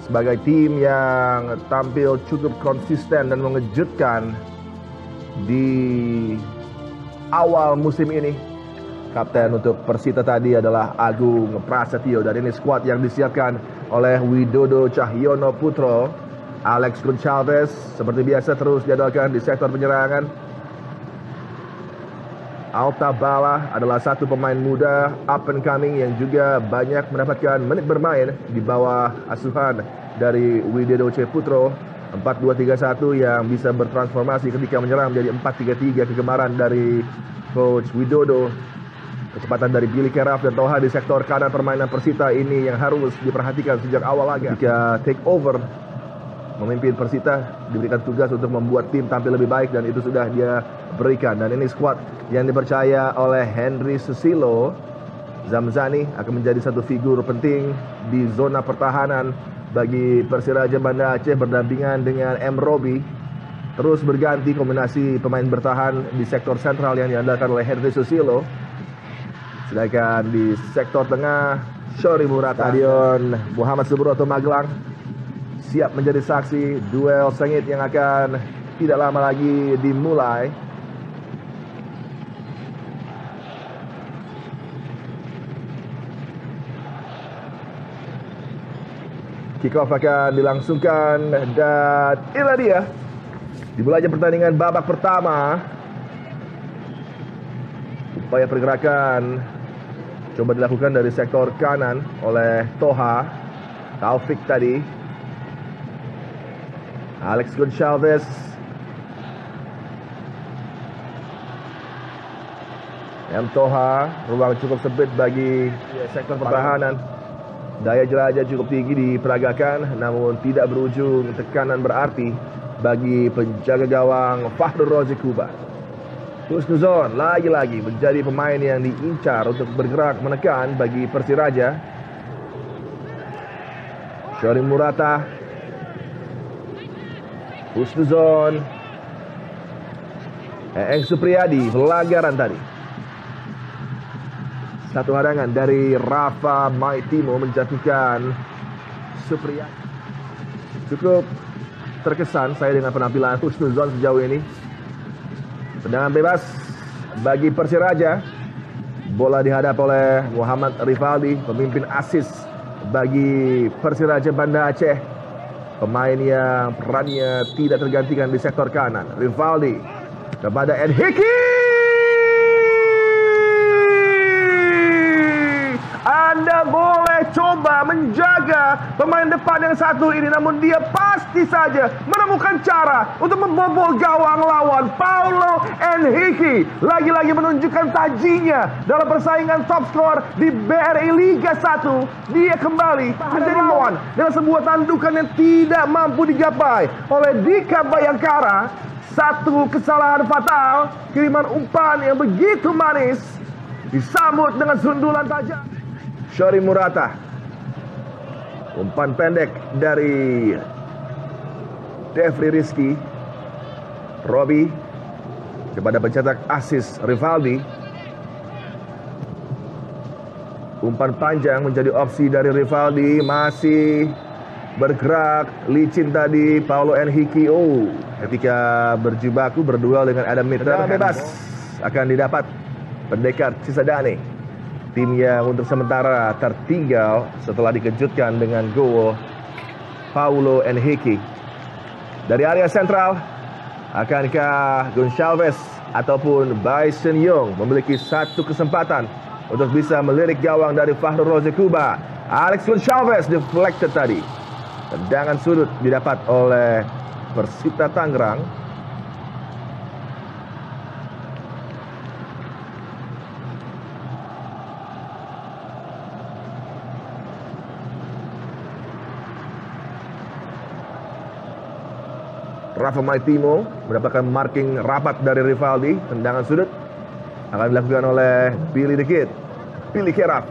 sebagai tim yang tampil cukup konsisten dan mengejutkan di awal musim ini. Kapten untuk Persita tadi adalah Agung Prasetyo, dan ini skuad yang disiapkan oleh Widodo Cahyono Putro. Alex Goncalves seperti biasa terus diandalkan di sektor penyerangan. Alta Bala adalah satu pemain muda up and coming yang juga banyak mendapatkan menit bermain di bawah asuhan dari Widodo C. Putro. 4-2-3-1 yang bisa bertransformasi ketika menyerang menjadi 4-3-3 kegemaran dari Coach Widodo. Kecepatan dari Billy Keraf dan Toha di sektor kanan permainan Persita ini yang harus diperhatikan sejak awal laga. Ketika take over memimpin Persita, diberikan tugas untuk membuat tim tampil lebih baik, dan itu sudah dia berikan. Dan ini skuad yang dipercaya oleh Henry Susilo. Zamzani akan menjadi satu figur penting di zona pertahanan bagi Persiraja Banda Aceh berdampingan dengan M. Robi. Terus berganti kombinasi pemain bertahan di sektor sentral yang diandalkan oleh Henry Susilo. Sedangkan di sektor tengah, Syori Murata. Stadion Muhammad Subroto Magelang siap menjadi saksi duel sengit yang akan tidak lama lagi dimulai. Kick-off akan dilangsungkan dan inilah dia dimulainya pertandingan babak pertama. Upaya pergerakan coba dilakukan dari sektor kanan oleh Toha. Taufik tadi. Alex Goncalves. M. Toha. Ruang cukup sempit bagi sektor pertahanan. Daya jelajah cukup tinggi diperagakan, namun tidak berujung tekanan berarti bagi penjaga gawang Fahrul Rozi Kuba. Husnuzon lagi-lagi menjadi pemain yang diincar untuk bergerak menekan bagi Persiraja. Syori Murata. Husnuzon. Eeng Supriyadi, pelanggaran tadi. Satu hadangan dari Rafa Maitimo menjatuhkan Supriyadi. Cukup terkesan saya dengan penampilan Husnuzon sejauh ini. Tendangan bebas bagi Persiraja. Bola dihadap oleh Muhammad Rivaldi, pemimpin asis bagi Persiraja Banda Aceh. Pemain yang perannya tidak tergantikan di sektor kanan. Rivaldi kepada Enhiki. Anda boleh coba menjaga pemain depan yang satu ini, namun dia pasti saja menemukan cara untuk membobol gawang lawan. Paulo Enhiki lagi-lagi menunjukkan tajinya dalam persaingan top skor di BRI Liga 1. Dia kembali menjadi lawan dengan sebuah tandukan yang tidak mampu digapai oleh Dika Bayangkara. Satu kesalahan fatal, kiriman umpan yang begitu manis disambut dengan sundulan tajam. Syori Murata. Umpan pendek dari Devri Rizky. Robi kepada pencetak asis Rivaldi. Umpan panjang menjadi opsi dari Rivaldi. Masih bergerak licin tadi Paulo Enhiki. Ketika berjibaku berduel dengan Adam Mitter, bebas akan didapat pendekar Cisadane. Tim yang untuk sementara tertinggal setelah dikejutkan dengan gol Paulo Enhiki. Dari area sentral, akankah Goncalves ataupun Bryson Young memiliki satu kesempatan untuk bisa melirik gawang dari Fahrul Rozi Kuba? Alex Goncalves deflected tadi. Tendangan sudut didapat oleh Persita Tangerang. Rafa Maitimo mendapatkan marking rapat dari Rivaldi. Tendangan sudut akan dilakukan oleh Billy the Kid. Billy Keraf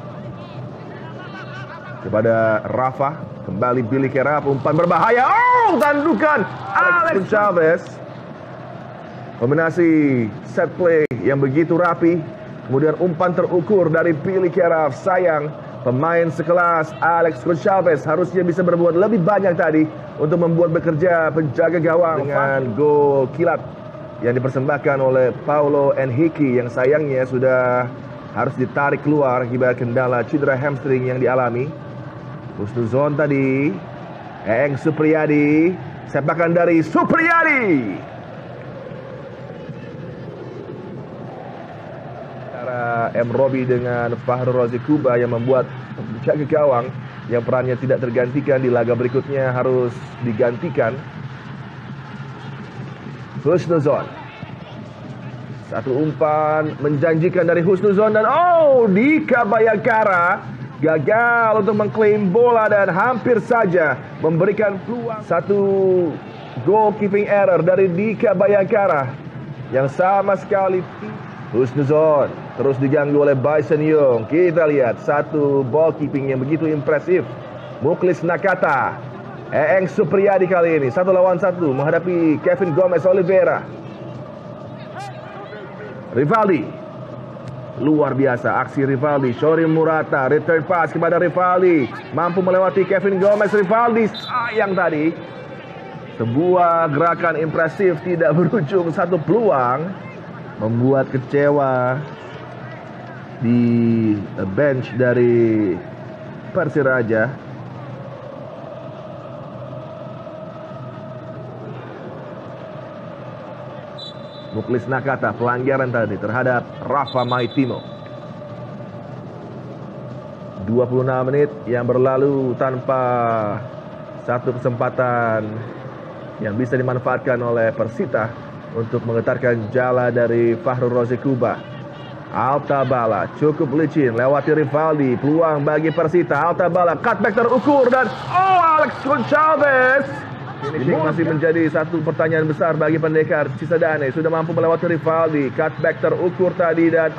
kepada Rafa. Kembali Billy Keraf. Umpan berbahaya. Tandukan Alex Goncalves. Kombinasi set play yang begitu rapi. Kemudian umpan terukur dari Billy Keraf. Sayang Pemain sekelas Alex Gonçalves harusnya bisa berbuat lebih banyak tadi untuk membuat bekerja penjaga gawang dengan gol kilat yang dipersembahkan oleh Paulo Henrique yang sayangnya sudah harus ditarik keluar akibat kendala cedera hamstring yang dialami. Husnuzon tadi, Eng Supriyadi, sepakan dari Supriyadi. M. Robi dengan Fahrul Razi Kuba yang membuat penjaga gawang yang perannya tidak tergantikan di laga berikutnya harus digantikan. Husnuzon, satu umpan menjanjikan dari Husnuzon dan Dika Bayangkara gagal untuk mengklaim bola dan hampir saja memberikan peluang. Satu goalkeeping error dari Dika Bayangkara yang sama sekali. Husnuzon terus diganggu oleh Bison Young. Kita lihat satu ball keeping yang begitu impresif. Muklis Nakata, Eng Supriyadi kali ini 1 lawan 1 menghadapi Kevin Gomez Oliveira. Rivaldi, luar biasa aksi Rivaldi. Shori Murata, return pass kepada Rivaldi, mampu melewati Kevin Gomez. Rivaldi sayang tadi. Sebuah gerakan impresif tidak berujung satu peluang, membuat kecewa di bench dari Persiraja. Muklis Nakata pelanggaran tadi terhadap Rafa Maitimo. 26 menit yang berlalu tanpa satu kesempatan yang bisa dimanfaatkan oleh Persita untuk menggetarkan jala dari Fahrul Razi Kuba. Altabala cukup licin lewati Rivaldi, peluang bagi Persita. Altabala cutback terukur dan Alex Gonçalves. Ini masih menjadi satu pertanyaan besar bagi pendekar Cisadane. Sudah mampu melewati Rivaldi, cutback terukur tadi dan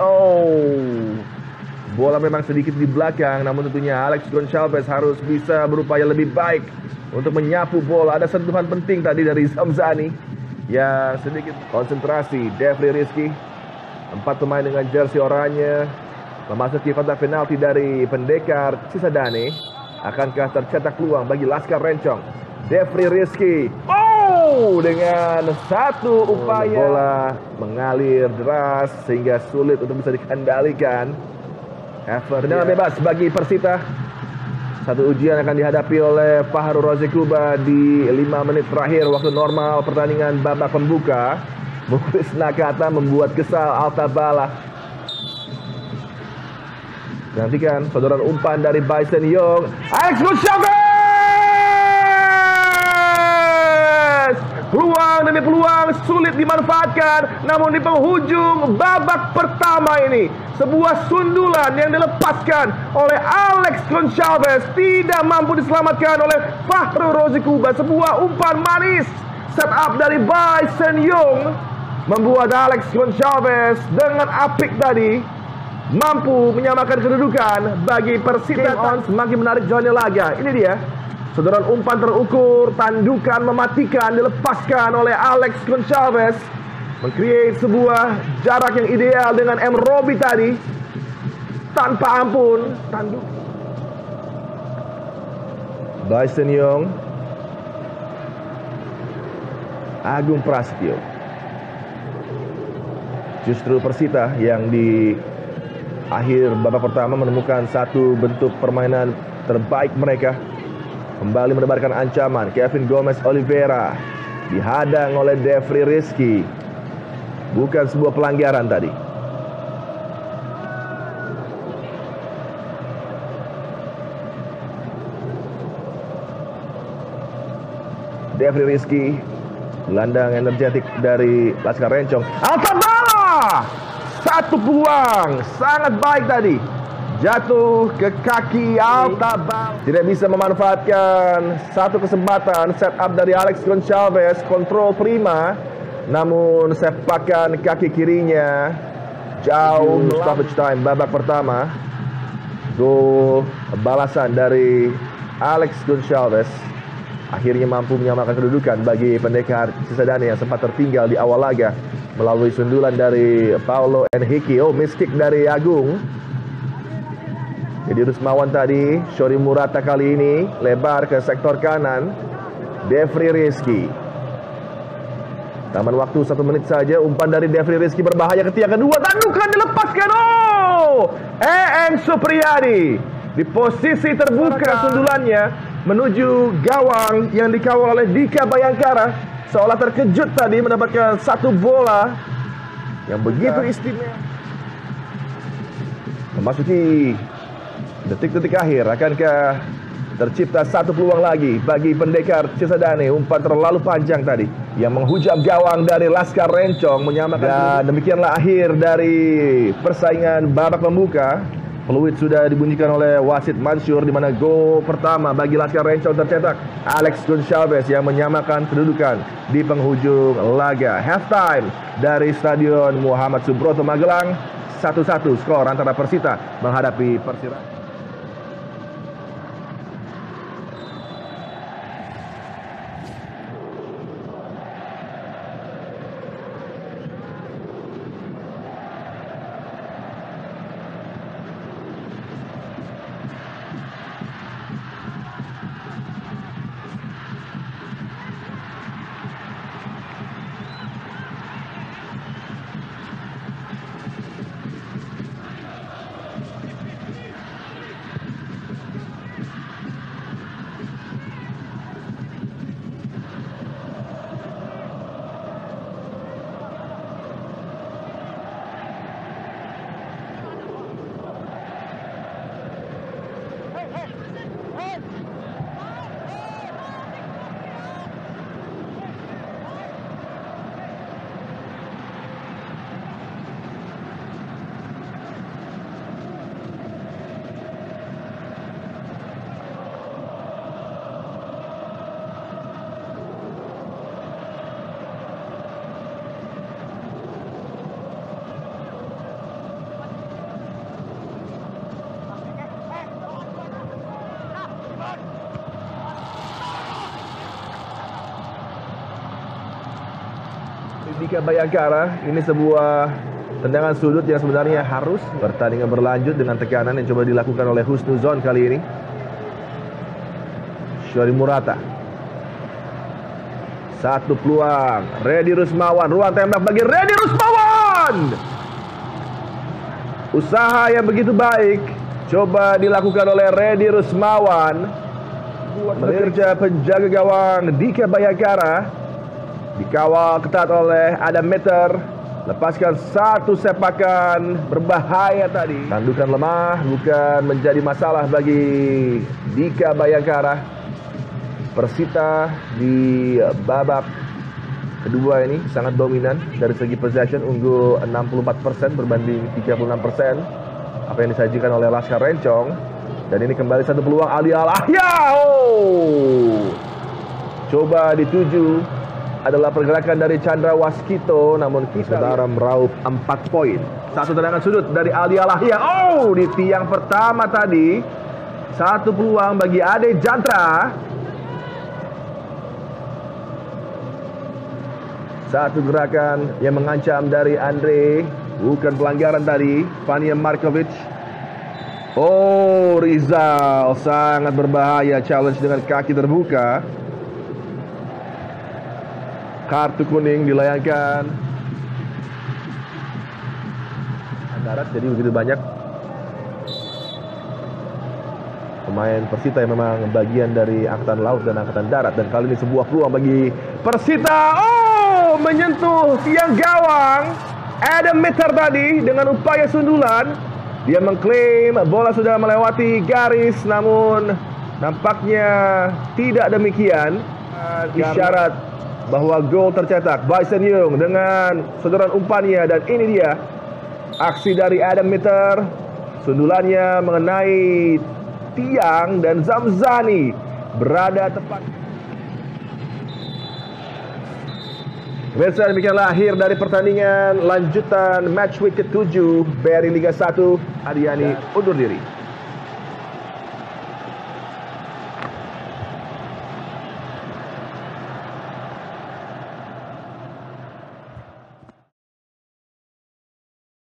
bola memang sedikit di belakang, namun tentunya Alex Gonçalves harus bisa berupaya lebih baik untuk menyapu bola. Ada sentuhan penting tadi dari Zamzani yang sedikit konsentrasi. Devri Rizky, 4 pemain dengan jersey oranye memasuki kotak penalti dari pendekar Cisadane. Akankah tercetak peluang bagi Laskar Rencong? Devri Rizky, dengan satu upaya bola mengalir deras sehingga sulit untuk bisa dikendalikan. Tendangan bebas bagi Persita. Satu ujian akan dihadapi oleh Fahrul Razi Kuba di 5 menit terakhir waktu normal pertandingan babak pembuka. Muklis Nakata membuat kesal Altabala. Nantikan sodoran umpan dari Bison Young. Alex Gonçalves! Peluang demi peluang sulit dimanfaatkan, namun di penghujung babak pertama ini sebuah sundulan yang dilepaskan oleh Alex Gonçalves tidak mampu diselamatkan oleh Fahrul Razi Kuba. Sebuah umpan manis set up dari Bison Young membuat Alex Gonçalves dengan apik tadi mampu menyamakan kedudukan bagi Persita. Semakin menarik jalannya laga. Ini dia sodoran umpan terukur, tandukan mematikan dilepaskan oleh Alex Gonçalves, meng-create sebuah jarak yang ideal dengan M. Robi tadi tanpa ampun. Tanduk Bison Young, Agung Prasetyo. Justru Persita yang di akhir babak pertama menemukan satu bentuk permainan terbaik mereka. Kembali menebarkan ancaman. Kevin Gomez Oliveira dihadang oleh Devri Rizky. Bukan sebuah pelanggaran tadi. Devri Rizky, gelandang energetik dari Laskar Rencong. Altabala, satu peluang sangat baik tadi, jatuh ke kaki Altabala. Tidak bisa memanfaatkan satu kesempatan. Set up dari Alex Gonçalves, kontrol prima, namun sepakan kaki kirinya jauh. Stoppage time babak pertama. Gol balasan dari Alex Gonçalves akhirnya mampu menyamakan kedudukan bagi pendekar Cisadane yang sempat tertinggal di awal laga melalui sundulan dari Paulo Henrique. Miss kick dari Agung. Jadi Rusmawan tadi, Syori Murata kali ini lebar ke sektor kanan. Devri Rizky. Taman waktu 1 menit saja. Umpan dari Devri Rizky berbahaya ke tiang kedua. Tandukan dilepaskan. Oh! Eeng Supriyadi di posisi terbuka sundulannya menuju gawang yang dikawal oleh Dika Bayangkara. Seolah terkejut tadi mendapatkan satu bola yang begitu istimewa. Memasuki detik-detik akhir, akankah tercipta satu peluang lagi bagi pendekar Cisadane? Umpan terlalu panjang tadi yang menghujam gawang dari Laskar Rencong menyamakan. Dan demikianlah akhir dari persaingan babak pembuka. Peluit sudah dibunyikan oleh wasit Mansur, di mana gol pertama bagi Laskar Rencong tercetak Alex Gonçalves yang menyamakan kedudukan di penghujung laga. Halftime dari Stadion Muhammad Subroto Magelang, 1-1 skor antara Persita menghadapi Persiraja. Dika Bayangkara, ini sebuah tendangan sudut yang sebenarnya harus. Pertandingan berlanjut dengan tekanan yang coba dilakukan oleh Husnuzon kali ini. Syori Murata. Satu peluang, Reddy Rusmawan, ruang tembak bagi Reddy Rusmawan. Usaha yang begitu baik coba dilakukan oleh Reddy Rusmawan. Mengerja penjaga gawang Dika Bayangkara. Dikawal ketat oleh Adam Meter. Lepaskan satu sepakan berbahaya tadi. Tandukan lemah bukan menjadi masalah bagi Dika Bayangkara. Persita di babak kedua ini sangat dominan dari segi possession, unggul 64% berbanding 36% apa yang disajikan oleh Laskar Rencong. Dan ini kembali satu peluang Ali Al-Ahya. Oh! Coba dituju adalah pergerakan dari Chandra Waskito, namun Saudara meraup 4 poin. Satu tendangan sudut dari Ali Al-Ahya. Oh, di tiang pertama tadi. Satu peluang bagi Ade Jantra. Satu gerakan yang mengancam dari Andre. Bukan pelanggaran tadi. Fania Markovic. Oh, Rizal sangat berbahaya. Challenge dengan kaki terbuka. Kartu kuning dilayangkan. Darat, jadi begitu banyak pemain Persita yang memang bagian dari Angkatan Laut dan Angkatan Darat. Dan kali ini sebuah peluang bagi Persita. Oh, menyentuh tiang gawang. Adam Meter tadi dengan upaya sundulan. Dia mengklaim bola sudah melewati garis, namun nampaknya tidak demikian. Isyarat bahwa gol tercetak. Bryson Yung dengan sundulan umpannya, dan ini dia aksi dari Adam Meter. Sundulannya mengenai tiang dan Zamzani berada tepat. Pemirsa, demikianlah akhir dari pertandingan lanjutan match week ke-7 BRI Liga 1. Adiani undur diri.